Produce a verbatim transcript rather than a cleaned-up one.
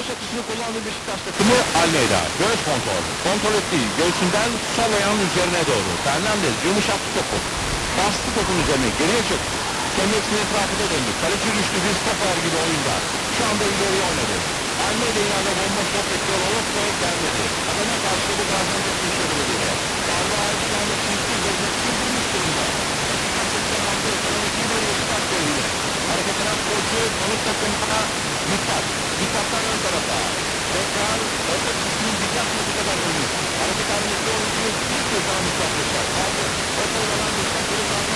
baş açısını kullandığı Beşiktaş takımı Almeida. Göğüs kontrol. Kontrol ettiği göğsünden sol ayağının üzerine doğru. Fernandez yumuşattı topu. Bastı topun üzerine. Geriye çöktü. Kendisinin etrafında döndü. Kaleci güçlü bir stoper gibi oyunda. Şu anda ileriye oynadı. Almeida yanında bomba top bekliyor olup ve gelmedi. Adana karşıladı Gaziantep Büyükşehir'e. Darbe ayı şu anda çizgi üzerinde çizilmiş durumda. Beşiktaş seksen altı ekonomik bir Beşiktaş golüyle. Hareket eden koçu konuk takımına dikkat. Dikkatler ön tarafa. Tekrar orta çizginin dikkat mı bu kadar ölmüş. Hareket halindeki oyuncuyu bir kez daha Mustafa Beşiktaş. Kaldı. Orta olan Beşiktaş